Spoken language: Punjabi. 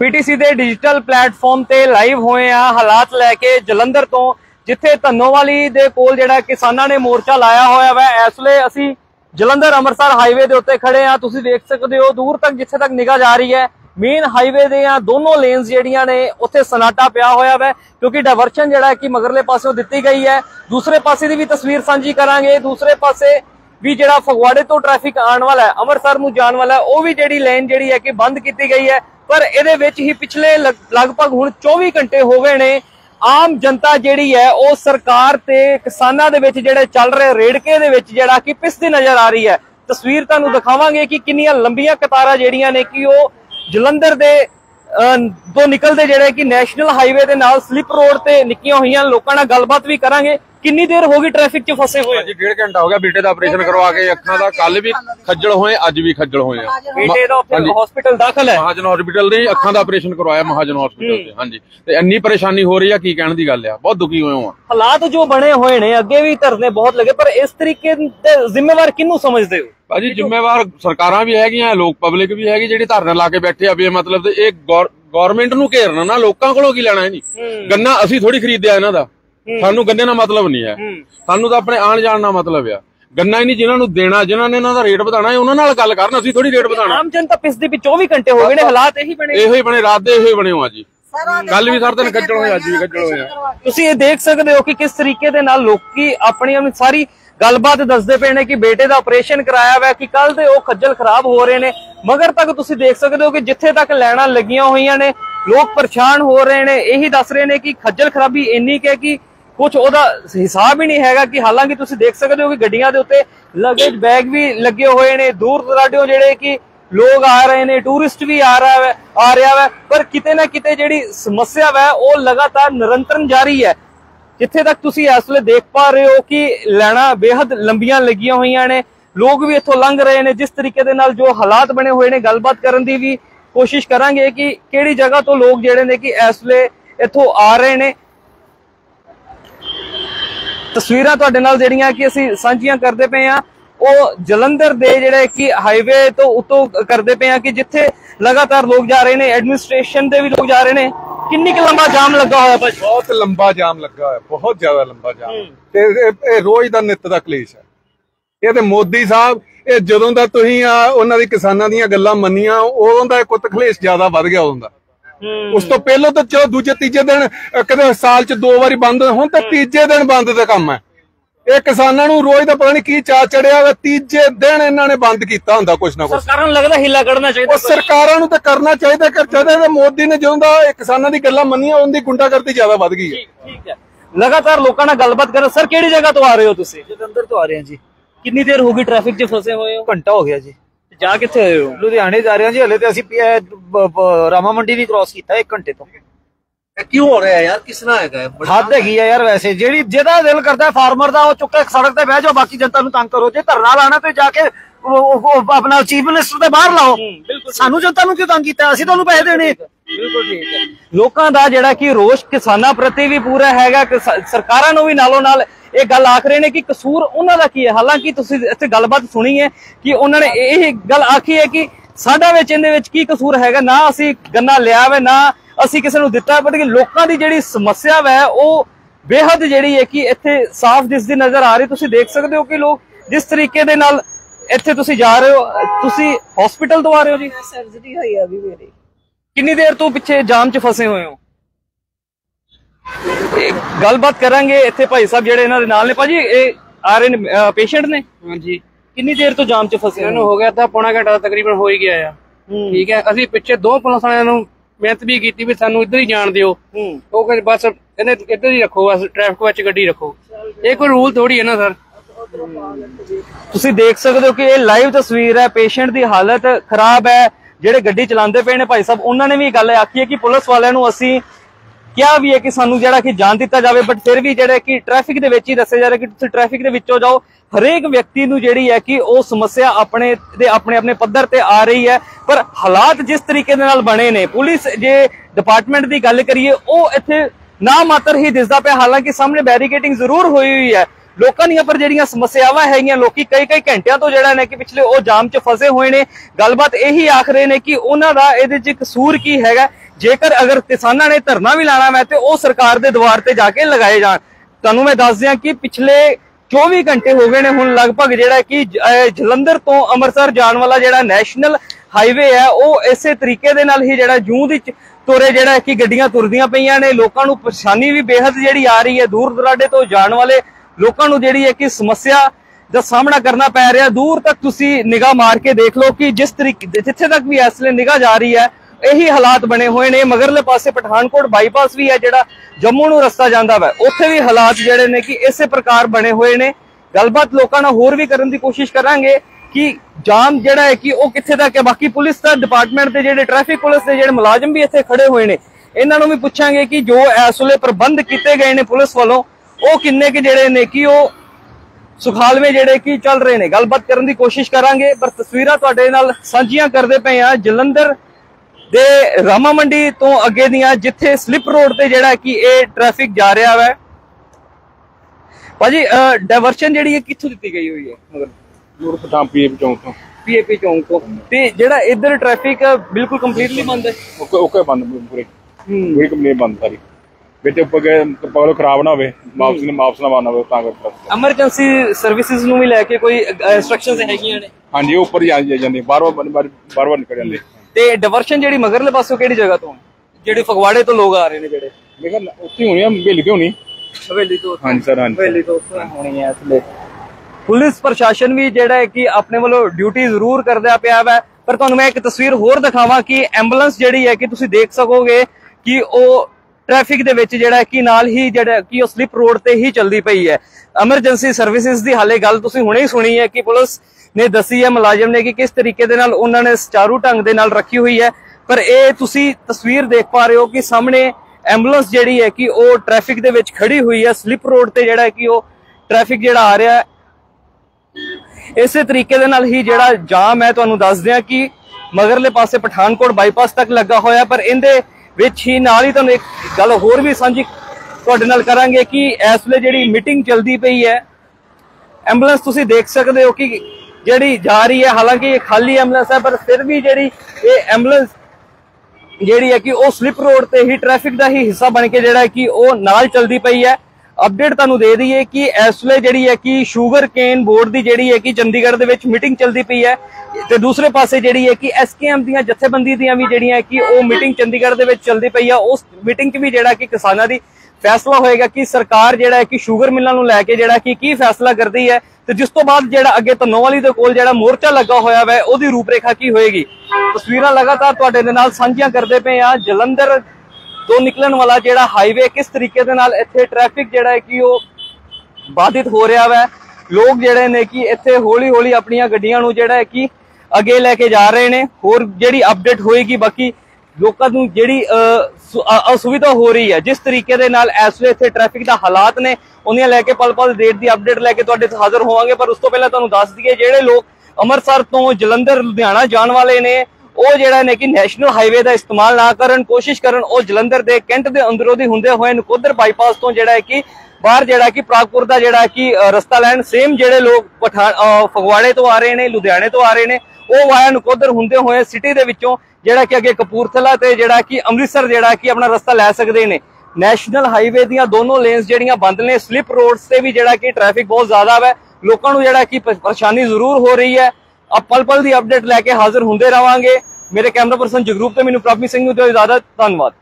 पीटीसी के डिजिटल प्लेटफॉर्म ते लाइव होए आ हालात लैके जलंधर तो, जिथे धन्नोवाली दे कोल जिहड़ा किसानां ने मोर्चा लाया होया वा। इस वेले असीं जलंधर अमृतसर हाईवे के उत्ते खड़े आ। तुसीं देख सकते हो दूर तक जिथे तक निगाह जा रही है, मेन हाईवे दे दोनों लेन्स जिहड़ियां ने उत्थे सन्नाटा पिया होया वा, क्योंकि डाइवर्शन जिहड़ा कि मगरले पासों दित्ती गई है। दूसरे पासे दी भी तस्वीर सांझी करांगे। दूसरे पासे भी जिहड़ा फगवाड़े तो ट्रैफिक आने वाला है, अमृतसर नूं जाण वाला है, वह भी जिहड़ी लेन जिहड़ी है कि बंद की गई है। पर इहदे विच ही पिछले लगभग हुण 24 घंटे हो गए ने आम जनता जिहड़ी है वो सरकार ते किसानां दे विच जिहड़े चल रहे रेड़के दे विच जिहड़ा कि पिसदी नजर आ रही है। तस्वीर तुहानूं दिखावांगे कि किन्नियां लंबियां कतारां जिहड़ियां ने कि वो जलंधर दे तो निकलते जिहड़े कि नैशनल हाईवे दे नाल स्लिप रोड ते निक्कियां होईयां। लोकां नाल गलबात भी करांगे। कितनी देर होगी ट्रैफिक च फसे हुए? 1.5 घंटा हो गया। बेटे का ऑपरेशन करवा के अखा का कल भी खज्जल होए, अज भी खज्जल होए। बेटे दा हॉस्पिटल दाखिल है, महाजन हॉस्पिटल दे अखा का ऑपरेशन करवाया महाजन हॉस्पिटल से। हाँ जी, ते इन्नी परेशानी हो रही है की कहने की गल है, बहुत दुखी हुए हो। हालात जो बने हुए ने, अगे भी धरने बहुत लगे, पर इस तरीके दे जिम्मेवार किन्नू समझदे हो? भाजी जिम्मेवार सरकारां भी हैगियां, लोक पब्लिक भी हैगी जिहड़ी धरने ला के बैठे आ। मतलब एक गवर्नमेंट नूं घेरना ना, लोकां कोलों की लेना है जी। गन्ना असीं थोड़ी खरीदिया इन्हां दा, सानू गन्ने ना मतलब नहीं है, सानू तो अपने आन जान ना मतलब है। गन्ना ही नहीं जिन्होंने देना, जिन्होंने इन्हां दा रेट बढ़ाना है उन्हां नाल गल करन, असीं थोड़ी रेट बढ़ाना। आम जनता पिसदी भी 24 घंटे हो गए ने, हालात यही बने रात दे यही बने हो जी। कल भी सारे दिन खज्जल होए, अज भी खज्जल होए। तुसीं ये देख सकते हो कि किस तरीके दे नाल लोकी अपनी सारी गलबात दसदे पे ने कि बेटे का ऑपरेशन कराया हुआ, कि कल दे खज्जल खराब हो रहे ने। मगर तक तुसीं देख सकते हो कि जिथे तक लैना लगियां हुईयां ने, लोग परेशान हो रहे ने। यही दस रहे ने कि खज्जल खराबी इन्नी के कि कुछ ओदा हिसाब ही नहीं हैगा। कि हालांकि तुसीं देख सकते हो कि गड्डियां दे उत्ते लगेज बैग भी लगे हुए ने, दूर दराडों जिहड़े कि लोग आ रहे ने, टूरिस्ट भी आ रहा है। पर किते ना किते जिहड़ी समस्या है वो लगातार निरंतर जारी है। जिथे तक तुसीं इस वेले देख पा रहे हो कि लैना बेहद लंबियां लगियां हुईयां ने, लोग भी इत्थों लंघ रहे ने। जिस तरीके दे नाल जो हालात बने हुए ने, गलबात करन दी भी कोशिश करांगे कि किहड़ी जगह तो लोग जिहड़े ने कि इस वेले इत्थों आ रहे ने। तस्वीरां तुहाडे नाल जिहड़ियां कि असीं सांझियां करदे पए आ, वो जलंधर दे जिहड़े कि हाईवे तो उतों करदे पे कि जिथे लगातार लोग जा रहे ने, एडमिनिस्ट्रेशन दे भी लोग जा रहे ने। किन्नी लंबा जाम लगा हुआ? बहुत लंबा जाम लगा है, बहुत ज्यादा लंबा जाम। ते रोज दा नित दा कलेश है। ये ते मोदी साहब ये जदों दा तुसीं उन्हां दी किसानां दीयां गल्लां मन्नियां, उदों दा कुत्त कलेश ज्यादा वध गया। उदों दा उस तो पहलों तो चलो दूजे तीजे दिन कदे साल च 2 बारी बंद, हुण तां तीजे दिन बंद दा काम है। ਇਹ ਕਿਸਾਨਾਂ ਨੂੰ ਰੋਜ਼ ਦਾ ਪਤਾ ਨਹੀਂ ਕੀ ਚਾਅ ਚੜਿਆ ਵਾ, ਤੀਜੇ ਦਿਨ ਇਹਨਾਂ ਨੇ ਬੰਦ ਕੀਤਾ ਹੁੰਦਾ ਕੁਛ ਨਾ ਕੁਛ। ਸਰਕਾਰਾਂ ਨੂੰ ਲੱਗਦਾ ਹਿੱਲਾ ਕੱਢਣਾ ਚਾਹੀਦਾ, ਸਰਕਾਰਾਂ ਨੂੰ ਤਾਂ ਕਰਨਾ ਚਾਹੀਦਾ। ਤੇ ਮੋਦੀ ਨੇ ਜਦੋਂ ਦਾ ਕਿਸਾਨਾਂ ਦੀ ਗੱਲਾਂ ਮੰਨੀਆਂ, ਉਹਦੀ ਗੁੰਡਾਗਰਦੀ ਜ਼ਿਆਦਾ ਵੱਧ ਗਈ ਹੈ। ਠੀਕ ਹੈ, ਲਗਾਤਾਰ ਲੋਕਾਂ ਨਾਲ ਗੱਲਬਾਤ ਕਰ। ਸਰ ਕਿਹੜੀ ਜਗ੍ਹਾ ਤੋਂ ਆ ਰਹੇ ਹੋ ਤੁਸੀਂ? ਜਲੰਧਰ ਤੋਂ ਆ ਰਹੇ ਹਾਂ ਜੀ। ਕਿੰਨੀ ਦੇਰ ਹੋ ਗਈ ਟ੍ਰੈਫਿਕ 'ਚ ਫਸੇ ਹੋਏ ਹੋ? ਘੰਟਾ ਹੋ ਗਿਆ ਜੀ। ਜਾ ਕਿੱਥੇ ਹੋਏ ਹੋ? ਲੁਧਿਆਣੇ ਜਾ ਰਹੇ ਹਾਂ ਜੀ। ਹਲੇ ਤੇ ਅਸੀਂ ਰਾਮਾ ਮੰਡੀ ਵੀ ਕ੍ਰਾਸ ਕੀਤਾ 1 ਘੰਟੇ ਤੋਂ। क्यों हो रहा है यार? किस तरह है? हद हैगी है यार। वैसे जेदा दिल करता है फार्मर का वो चुक के सड़क ते बह जाओ, बाकी जनता नूं तंग करो। जे धरना लाना तो जाके अपना चीफ मिनिस्टर ते बाहर लाओ। सानू जनता नूं क्यों तंग कीता? असीं तुहानूं पैसे देने। बिल्कुल ठीक है। लोकां दा जिहड़ा कि रोष किसानां प्रति भी पूरा हैगा, सरकारां नूं भी नालों नाल ਇਹ ਗੱਲ ਆਖ ਰਹੇ ਨੇ ਕਿ ਕਸੂਰ ਉਹਨਾਂ ਦਾ ਕੀ ਹੈ। ਹਾਲਾਂਕਿ ਤੁਸੀਂ ਇੱਥੇ ਗੱਲਬਾਤ ਸੁਣੀ ਹੈ ਕਿ ਉਹਨਾਂ ਨੇ ਇਹ ਗੱਲ ਆਖੀ ਹੈ ਕਿ ਸਾਡਾ ਵਿੱਚ ਇਹਦੇ ਵਿੱਚ ਕੀ ਕਸੂਰ ਹੈਗਾ, ਨਾ ਅਸੀਂ ਗੰਨਾ ਲਿਆ ਵੇ, ਨਾ ਅਸੀਂ ਕਿਸੇ ਨੂੰ ਦਿੱਤਾ। ਬਟ ਲੋਕਾਂ ਦੀ ਜਿਹੜੀ ਸਮੱਸਿਆ ਹੈ ਉਹ ਬੇਹੱਦ ਜਿਹੜੀ ਹੈ ਕਿ ਇੱਥੇ ਸਾਫ਼ ਦਿਸਦੀ ਨਜ਼ਰ ਆ ਰਹੀ। ਤੁਸੀਂ ਦੇਖ ਸਕਦੇ ਹੋ ਕਿ ਲੋਕ ਜਿਸ ਤਰੀਕੇ ਦੇ ਨਾਲ ਇੱਥੇ ਤੁਸੀਂ ਜਾ ਰਹੇ ਹੋ। ਤੁਸੀਂ ਹਸਪੀਟਲ ਤੋਂ ਆ ਰਹੇ ਹੋ ਜੀ? ਸਰਜਰੀ ਹੋਈ ਆ ਵੀ ਮੇਰੀ। ਕਿੰਨੀ ਦੇਰ ਤੋਂ ਪਿੱਛੇ ਜਾਮ 'ਚ ਫਸੇ ਹੋਏ ਹੋ? ਗੱਲਬਾਤ ਕਰਾਂਗੇ। ਇੱਥੇ ਭਾਈ ਸਾਹਿਬ ਜਿਹੜੇ ਇਹਨਾਂ ਦੇ ਨਾਲ ਨੇ। ਭਾਜੀ ਇਹ ਆ ਰਹੇ ਨੇ ਪੇਸ਼ੈਂਟ ਨੇ? ਹਾਂਜੀ। ਕਿੰਨੀ ਦੇਰ ਤੋਂ ਜਾਮ 'ਚ ਫਸੇ? ਇਹਨਾਂ ਹੋ ਗਿਆ ਤਾਂ ਪੌਣਾ ਘੰਟਾ ਤਕਰੀਬਨ ਹੋ ਹੀ ਗਿਆ ਆ। ਠੀਕ ਹੈ, ਅਸੀਂ ਪਿੱਛੇ 2 ਪੁਲਿਸ ਵਾਲਿਆਂ ਨੂੰ ਮਿਹਨਤ ਵੀ ਕੀਤੀ ਵੀ ਸਾਨੂੰ ਇੱਧਰ ਹੀ ਜਾਣ ਦਿਓ। ਉਹ ਕਹਿੰਦੇ ਬਸ ਇਹਨੇ ਇੱਧਰ ਹੀ ਰੱਖੋ, ਬਸ ਟ੍ਰੈਫਿਕ ਵਿੱਚ ਗੱਡੀ ਰੱਖੋ। ਇਹ ਕੋਈ ਰੂਲ ਥੋੜੀ ਹੈ ਨਾ ਸਰ। ਤੁਸੀਂ ਦੇਖ ਸਕਦੇ ਹੋ ਕਿ ਇਹ ਲਾਈਵ ਤਸਵੀਰ ਹੈ। ਪੇਸ਼ੈਂਟ ਦੀ ਹਾਲਤ ਖਰਾਬ ਹੈ। ਜਿਹੜੇ ਗੱਡੀ ਚਲਾਉਂਦੇ ਪਏ ਨੇ ਭਾਈ ਸਾਹਿਬ, ਉਹਨਾਂ ਨੇ ਵੀ ਗੱਲ ਆਖੀ ਹੈ ਕਿ ਪੁਲਿਸ ਵਾਲਿਆਂ ਨੂੰ ਅਸੀਂ ਕਿਹਾ ਵੀ ਹੈ ਕਿ ਸਾਨੂੰ ਜਿਹੜਾ ਕਿ ਜਾਣ ਦਿੱਤਾ ਜਾਵੇ, ਬਟ ਫਿਰ ਵੀ ਜਿਹੜੇ ਕਿ ਟ੍ਰੈਫਿਕ ਦੇ ਵਿੱਚ ਹੀ ਦੱਸਿਆ ਜਾ ਰਿਹਾ ਕਿ ਤੁਸੀਂ ਟ੍ਰੈਫਿਕ ਦੇ ਵਿੱਚੋਂ ਜਾਓ। ਹਰੇਕ ਵਿਅਕਤੀ ਨੂੰ ਜਿਹੜੀ ਹੈ ਕਿ ਉਹ ਸਮੱਸਿਆ ਆਪਣੇ ਪੱਧਰ ਤੇ ਆ ਰਹੀ ਹੈ। ਪਰ ਹਾਲਾਤ ਜਿਸ ਤਰੀਕੇ ਦੇ ਨਾਲ ਬਣੇ ਨੇ, ਪੁਲਿਸ ਜੇ ਡਿਪਾਰਟਮੈਂਟ ਦੀ ਗੱਲ ਕਰੀਏ ਉਹ ਇੱਥੇ ਨਾ ਮਾਤਰ ਹੀ ਦਿਸਦਾ ਪਿਆ। ਹਾਲਾਂਕਿ ਸਾਹਮਣੇ ਬੈਰੀਕੇਡਿੰਗ ਜ਼ਰੂਰ ਹੋਈ ਹੋਈ ਹੈ। ਲੋਕਾਂ ਦੀਆਂ ਪਰ ਜਿਹੜੀਆਂ ਸਮੱਸਿਆਵਾਂ ਹੈਗੀਆਂ, ਲੋਕੀ ਕਈ ਘੰਟਿਆਂ ਤੋਂ ਜਿਹੜਾ ਨੇ ਕਿ ਪਿਛਲੇ ਉਹ ਜਾਮ 'ਚ ਫਸੇ ਹੋਏ ਨੇ। ਗੱਲਬਾਤ ਇਹੀ ਆਖ ਰਹੇ ਨੇ ਕਿ ਉਹਨਾਂ ਦਾ ਇਹਦੇ 'ਚ ਕਸੂਰ ਕੀ ਹੈਗਾ। ਜੇਕਰ ਅਗਰ ਕਿਸਾਨਾਂ ਨੇ ਧਰਨਾ ਵੀ ਲਾਣਾ ਹੈ ਤੇ ਉਹ ਸਰਕਾਰ ਦੇ ਦੁਆਰ ਤੇ ਜਾ ਕੇ ਲਗਾਏ ਜਾਣ। ਤੁਹਾਨੂੰ ਮੈਂ ਦੱਸ ਦਿਆਂ ਕਿ ਪਿਛਲੇ 24 ਘੰਟੇ ਹੋ ਗਏ ਨੇ ਹੁਣ ਲਗਭਗ ਜਿਹੜਾ ਕਿ ਜਲੰਧਰ ਤੋਂ ਅੰਮ੍ਰਿਤਸਰ ਜਾਣ ਵਾਲਾ ਜਿਹੜਾ ਨੈਸ਼ਨਲ ਹਾਈਵੇ ਹੈ ਉਹ ਇਸੇ ਤਰੀਕੇ ਦੇ ਨਾਲ ਹੀ ਜਿਹੜਾ ਜੂੰ ਦੀ ਤੁਰੇ ਜਿਹੜਾ ਕਿ ਗੱਡੀਆਂ ਤੁਰਦੀਆਂ ਪਈਆਂ ਨੇ। ਲੋਕਾਂ ਨੂੰ ਪਰੇਸ਼ਾਨੀ ਵੀ ਬੇਹੱਦ ਜਿਹੜੀ ਆ ਰਹੀ ਹੈ। ਦੂਰ ਦਰਾਡੇ ਤੋਂ ਜਾਣ ਵਾਲੇ ਲੋਕਾਂ ਨੂੰ ਜਿਹੜੀ ਹੈ ਕਿ ਸਮੱਸਿਆ ਦਾ ਸਾਹਮਣਾ ਕਰਨਾ ਪੈ ਰਿਹਾ। ਦੂਰ ਤੱਕ ਤੁਸੀਂ ਨਿਗਾਹ ਮਾਰ ਕੇ ਦੇਖ ਲਓ ਕਿ ਜਿਸ ਤਰੀਕੇ ਜਿੱਥੇ ਤੱਕ ਵੀ ਇਸ ਵੇਲੇ ਨਿਗਾਹ ਜਾ ਰਹੀ ਹੈ ਇਹੀ ਹਾਲਾਤ ਬਣੇ ਹੋਏ ਨੇ। ਮਗਰਲੇ ਪਾਸੇ ਪਠਾਨਕੋਟ ਬਾਈਪਾਸ ਵੀ ਹੈ ਜਿਹੜਾ ਜੰਮੂ ਨੂੰ ਰਸਤਾ ਜਾਂਦਾ ਵਾ, ਉੱਥੇ ਵੀ ਹਾਲਾਤ ਜਿਹੜੇ ਨੇ ਕਿ ਇਸੇ ਪ੍ਰਕਾਰ ਬਣੇ ਹੋਏ ਨੇ। ਗੱਲਬਾਤ ਲੋਕਾਂ ਨਾਲ ਹੋਰ ਵੀ ਕਰਨ ਦੀ ਕੋਸ਼ਿਸ਼ ਕਰਾਂਗੇ ਕਿ ਜਾਮ ਜਿਹੜਾ ਹੈ ਕਿ ਉਹ ਕਿੱਥੇ ਤੱਕ ਹੈ। ਬਾਕੀ ਪੁਲਿਸ ਦਾ ਡਿਪਾਰਟਮੈਂਟ ਦੇ ਜਿਹੜੇ ਟ੍ਰੈਫਿਕ ਪੁਲਿਸ ਦੇ ਜਿਹੜੇ ਮੁਲਾਜ਼ਮ ਵੀ ਇੱਥੇ ਖੜੇ ਹੋਏ ਨੇ ਇਹਨਾਂ ਨੂੰ ਵੀ ਪੁੱਛਾਂਗੇ ਕਿ ਜੋ ਇਸ ਵੇਲੇ ਪ੍ਰਬੰਧ ਕੀਤੇ ਗਏ ਨੇ ਪੁਲਿਸ ਵੱਲੋਂ ਉਹ ਕਿੰਨੇ ਕਿ ਜਿਹੜੇ ਨੇ ਕਿ ਉਹ ਸੁਖਾਲਵੇਂ ਜਿਹੜੇ ਕਿ ਚੱਲ ਰਹੇ ਨੇ। ਗੱਲਬਾਤ ਕਰਨ ਦੀ ਕੋਸ਼ਿਸ਼ ਕਰਾਂਗੇ ਪਰ ਤਸਵੀਰਾਂ ਤੁਹਾਡੇ ਨਾਲ ਸਾਂਝੀਆਂ ਕਰਦੇ ਪਏ ਆ ਜਲੰਧਰ ਦੇ ਰਾਮਾ ਮੰਡੀ ਤੋਂ ਅੱਗੇ ਦੀਆਂ, ਜਿੱਥੇ ਸਲਿਪ ਰੋਡ ਤੇ ਜਿਹੜਾ ਕਿ ਇਹ ਟ੍ਰੈਫਿਕ ਜਾ ਰਿਹਾ ਵਾ। ਭਾਜੀ ਡਾਇਵਰਸ਼ਨ ਜਿਹੜੀ ਹੈ ਕਿੱਥੋਂ ਦਿੱਤੀ ਗਈ ਹੋਈ ਹੈ? ਮਗਰ ਨੂਰ ਪਠਾਨ ਪੀਏਪੀ ਚੌਂਕ ਤੋਂ ਤੇ ਜਿਹੜਾ ਇੱਧਰ ਟ੍ਰੈਫਿਕ ਬਿਲਕੁਲ ਕੰਪਲੀਟਲੀ ਬੰਦ ਹੈ। ਓਕੇ ਬੰਦ ਪੂਰੀ ਕੰਪਨੀ ਬੰਦ ਸਾਰੀ ਵਿੱਚ ਪਬਲਿਕ ਖਰਾਬ ਨਾ ਹੋਵੇ, ਵਾਪਸ ਨਾ ਮਾਰਨਾ ਹੋਵੇ ਤਾਂ ਕਰਕੇ। ਐਮਰਜੈਂਸੀ ਸਰਵਿਸਿਜ਼ ਨੂੰ ਵੀ ਲੈ ਕੇ ਕੋਈ ਇੰਸਟਰਕਸ਼ਨਸ ਹੈਗੀਆਂ ਨੇ? ਹਾਂਜੀ ਉਹ ਉੱਪਰ ਹੀ ਆ ਜਾਂਦੇ, ਬਾਰ-ਬਾਰ ਨਿਕਲ ਜਾਂਦੇ। ਤੇ ਡਾਇਵਰਸ਼ਨ ਜਿਹੜੀ ਮਗਰਲੇ ਪਾਸੋਂ ਕਿਹੜੀ ਜਗ੍ਹਾ ਤੋਂ, ਜਿਹੜੇ ਫਗਵਾੜੇ ਤੋਂ ਲੋਕ ਆ ਰਹੇ ਨੇ ਜਿਹੜੇ? ਮੈਂ ਕਿਹਾ ਉੱਥੇ ਹੋਣੀ ਆ, ਹਵੇਲੀ ਤੇ ਹੋਣੀ। ਹਵੇਲੀ ਤੋਂ? ਹਾਂਜੀ ਸਰ, ਹਾਂਜੀ ਹਵੇਲੀ ਤੋਂ ਹੋਣੀ ਹੈ। ਇਸ ਲਈ ਪੁਲਿਸ ਪ੍ਰਸ਼ਾਸਨ ਵੀ ਜਿਹੜਾ ਹੈ ਕਿ ਆਪਣੇ ਵੱਲੋਂ ਡਿਊਟੀ ਜ਼ਰੂਰ ਕਰਦਾ ਪਿਆ ਵਾ। ਪਰ ਤੁਹਾਨੂੰ ਮੈਂ ਇੱਕ ਤਸਵੀਰ ਹੋਰ ਦਿਖਾਵਾਂ ਕਿ ਐਂਬੂਲੈਂਸ ਜਿਹੜੀ ਹੈ ਕਿ ਤੁਸੀਂ ਦੇਖ ਸਕੋਗੇ ਕਿ ਉਹ ਟ੍ਰੈਫਿਕ ਦੇ ਵਿੱਚ ਜਿਹੜਾ ਕਿ ਨਾਲ ਹੀ ਜਿਹੜਾ ਕਿ ਉਹ ਸਲਿਪ ਰੋਡ ਤੇ ਹੀ ਚੱਲਦੀ ਪਈ ਹੈ। ਐਮਰਜੈਂਸੀ ਸਰਵਿਸਿਜ਼ ਦੀ ਹਾਲੇ ਗੱਲ ਤੁਸੀਂ ਹੁਣੇ ਹੀ ਸੁਣੀ ਹੈ ਕਿ ਪੁਲਿਸ ਨੇ ਦੱਸੀ ਹੈ, ਮੁਲਾਜ਼ਮ ਨੇ, ਕਿ ਕਿਸ ਤਰੀਕੇ ਦੇ ਨਾਲ ਉਹਨਾਂ ਨੇ ਸੁਚਾਰੂ ਢੰਗ ਦੇ ਨਾਲ ਰੱਖੀ ਹੋਈ ਹੈ। ਪਰ ਇਹ ਤੁਸੀਂ ਤਸਵੀਰ ਦੇਖ ਪਾ ਰਹੇ ਹੋ ਕਿ ਸਾਹਮਣੇ ਐਂਬੂਲੈਂਸ ਜਿਹੜੀ ਹੈ ਕਿ ਉਹ ਟ੍ਰੈਫਿਕ ਦੇ ਵਿੱਚ ਖੜੀ ਹੋਈ ਹੈ। ਸਲਿਪ ਰੋਡ ਤੇ ਜਿਹੜਾ ਕਿ ਉਹ ਟ੍ਰੈਫਿਕ ਜਿਹੜਾ ਆ ਰਿਹਾ ਹੈ ਇਸੇ ਤਰੀਕੇ ਦੇ ਨਾਲ ਹੀ ਜਿਹੜਾ ਜਾਮ ਹੈ। ਤੁਹਾਨੂੰ ਦੱਸ ਦਿਆਂ ਕਿ ਮਗਰਲੇ ਪਾਸੇ ਪਠਾਨਕੋਟ ਬਾਈਪਾਸ ਤੱਕ ਲੱਗਾ ਹੋਇਆ। ਪਰ ਇਹਦੇ ਵਿੱਚ ਹੀ ਨਾਲ ਹੀ ਤੁਹਾਨੂੰ ਇੱਕ ਗੱਲ ਹੋਰ ਵੀ ਸਾਂਝੀ ਤੁਹਾਡੇ ਨਾਲ ਕਰਾਂਗੇ ਕਿ ਇਸ ਵੇਲੇ ਜਿਹੜੀ ਮੀਟਿੰਗ ਚੱਲਦੀ ਪਈ ਹੈ, ਐਂਬੂਲੈਂਸ ਤੁਸੀਂ ਦੇਖ ਸਕਦੇ ਹੋ ਕਿ ਜਿਹੜੀ ਜਾ ਰਹੀ ਹੈ। ਹਾਲਾਂਕਿ ਇਹ ਖਾਲੀ ਐਂਬੂਲੈਂਸ ਹੈ ਪਰ ਫਿਰ ਵੀ ਜਿਹੜੀ ਇਹ ਐਂਬੂਲੈਂਸ ਜਿਹੜੀ ਹੈ ਕਿ ਉਹ ਸਲਿਪ ਰੋਡ ਤੇ ਹੀ ਟ੍ਰੈਫਿਕ ਦਾ ਹੀ ਹਿੱਸਾ ਬਣ ਕੇ ਜਿਹੜਾ ਕਿ ਉਹ ਨਾਲ ਚੱਲਦੀ ਪਈ ਹੈ। ਅਪਡੇਟ ਤੁਹਾਨੂੰ ਦੇ ਦਈਏ ਕਿ ਇਸ ਵੇਲੇ ਜਿਹੜੀ ਹੈ ਕਿ ਸ਼ੂਗਰ ਕੇਨ ਬੋਰਡ ਦੀ ਜਿਹੜੀ ਹੈ ਕਿ ਚੰਡੀਗੜ੍ਹ ਦੇ ਵਿੱਚ ਮੀਟਿੰਗ ਚੱਲਦੀ ਪਈ ਹੈ ਤੇ ਦੂਸਰੇ ਪਾਸੇ ਜਿਹੜੀ ਹੈ ਕਿ ਐਸਕੇਐਮ ਦੀਆਂ ਜਥੇਬੰਦੀ ਦੀਆਂ ਵੀ ਜਿਹੜੀਆਂ ਕਿ ਉਹ ਮੀਟਿੰਗ ਚੰਡੀਗੜ੍ਹ ਦੇ ਵਿੱਚ ਚੱਲਦੀ ਪਈ ਹੈ। ਉਸ ਮੀਟਿੰਗ 'ਚ ਵੀ ਜਿਹੜਾ ਕਿ ਕਿਸਾਨਾਂ ਦੀ ਫੈਸਲਾ ਹੋਏਗਾ ਕਿ ਸਰਕਾਰ ਜਿਹੜਾ ਹੈ ਕਿ ਸ਼ੂਗਰ ਮਿਲਾਂ ਨੂੰ ਲੈ ਕੇ ਜਿਹੜਾ ਕਿ ਕੀ ਫੈਸਲਾ ਕਰਦੀ ਹੈ ਤੇ ਜਿਸ ਤੋਂ ਬਾਅਦ ਜਿਹੜਾ ਅੱਗੇ ਧਨੋਵਾਲੀ ਦੇ ਕੋਲ ਜਿਹੜਾ ਮੋਰਚਾ ਲੱਗਾ ਹੋਇਆ ਹੈ ਉਹਦੀ ਰੂਪਰੇਖਾ ਕੀ ਹੋਏਗੀ। ਤਸਵੀਰਾਂ ਲਗਾਤਾਰ ਤੁਹਾਡੇ ਦੇ ਨਾਲ ਸਾਂਝੀਆਂ ਕਰਦੇ ਪਏ ਆ। ਜਲੰਧਰ ਤੋਂ ਨਿਕਲਣ ਵਾਲਾ ਜਿਹੜਾ ਹਾਈਵੇ ਕਿਸ ਤਰੀਕੇ ਦੇ ਨਾਲ ਇੱਥੇ ਟ੍ਰੈਫਿਕ ਜਿਹੜਾ ਹੈ ਕਿ ਉਹ ਬਾਧਿਤ ਹੋ ਰਿਹਾ ਵਾ। ਲੋਕ ਜਿਹੜੇ ਨੇ ਕਿ ਇੱਥੇ ਹੌਲੀ ਹੌਲੀ ਆਪਣੀਆਂ ਗੱਡੀਆਂ ਨੂੰ ਜਿਹੜਾ ਹੈ ਕਿ ਅੱਗੇ ਲੈ ਕੇ ਜਾ ਰਹੇ ਨੇ। ਹੋਰ ਜਿਹੜੀ ਅਪਡੇਟ ਹੋਏਗੀ, ਬਾਕੀ ਲੋਕਾਂ ਨੂੰ ਜਿਹੜੀ ਅਸੁਵਿਧਾ ਹੋ ਰਹੀ ਹੈ ਜਿਸ ਤਰੀਕੇ ਦੇ ਨਾਲ ਇਸ ਵੇਲੇ ਇੱਥੇ ਟ੍ਰੈਫਿਕ ਦਾ ਹਾਲਾਤ ਨੇ ਉਹਨੀਆਂ ਲੈ ਕੇ ਪਲ ਡੇਟ ਦੀ ਅਪਡੇਟ ਲੈ ਕੇ ਤੁਹਾਡੇ ਹਾਜ਼ਰ ਹੋਵਾਂਗੇ। ਪਰ ਉਸ ਤੋਂ ਪਹਿਲਾਂ ਤੁਹਾਨੂੰ ਦੱਸ ਦਈਏ ਜਿਹੜੇ ਲੋਕ ਅੰਮ੍ਰਿਤਸਰ ਤੋਂ ਜਲੰਧਰ ਲੁਧਿਆਣਾ ਜਾਣ ਵਾਲੇ ਨੇ ਉਹ ਜਿਹੜਾ ਨੇ ਕਿ ਨੈਸ਼ਨਲ ਹਾਈਵੇ ਦਾ ਇਸਤੇਮਾਲ ਨਾ ਕਰਨ, ਕੋਸ਼ਿਸ਼ ਕਰਨ ਉਹ ਜਲੰਧਰ ਦੇ ਕੈਂਟ ਦੇ ਅੰਦਰੋਂ ਦੀ ਹੁੰਦੇ ਹੋਏ ਨਕੋਦਰ ਬਾਈਪਾਸ ਤੋਂ ਜਿਹੜਾ ਹੈ ਕਿ ਬਾਹਰ ਜਿਹੜਾ ਕਿ ਪ੍ਰਾਗਪੁਰ ਦਾ ਜਿਹੜਾ ਕਿ ਰਸਤਾ ਲੈਣ। ਸੇਮ ਜਿਹੜੇ ਲੋਕ ਫਗਵਾੜੇ ਤੋਂ ਆ ਰਹੇ ਨੇ, ਲੁਧਿਆਣੇ ਤੋਂ ਆ ਰਹੇ ਨੇ, ਉਹ ਵਾਇਆ ਨਕੋਦਰ ਹੁੰਦੇ ਹੋਏ ਸਿਟੀ ਦੇ ਵਿੱਚੋਂ ਜਿਹੜਾ ਕਿ ਅੱਗੇ ਕਪੂਰਥਲਾ ਤੇ ਜਿਹੜਾ ਕਿ ਅੰਮ੍ਰਿਤਸਰ ਜਿਹੜਾ ਕਿ ਆਪਣਾ ਰਸਤਾ ਲੈ ਸਕਦੇ ਨੇ। ਨੈਸ਼ਨਲ ਹਾਈਵੇ ਦੀਆਂ ਦੋਨੋਂ ਲੇਨਸ ਜਿਹੜੀਆਂ ਬੰਦ ਨੇ। ਸਲਿਪ ਰੋਡਸ ਤੇ ਵੀ ਜਿਹੜਾ ਕਿ ਟ੍ਰੈਫਿਕ ਬਹੁਤ ਜ਼ਿਆਦਾ ਹੈ। ਲੋਕਾਂ ਨੂੰ ਜਿਹੜਾ ਕਿ ਪਰੇਸ਼ਾਨੀ ਜ਼ਰੂਰ ਹੋ ਰਹੀ ਹੈ। ਪਲ ਦੀ ਅਪਡੇਟ ਲੈ ਕੇ ਹਾਜ਼ਰ ਹੁੰਦੇ ਰਵਾਂਗੇ। ਮੇਰੇ ਕੈਮਰਾ ਪਰਸਨ ਜਗਰੂਪ ਤੇ ਮੈਨੂੰ ਪ੍ਰਭਮੀਤ ਸਿੰਘ ਨੂੰ ਦਿਓ ਇਜਾਜ਼ਤ। ਧੰਨਵਾਦ।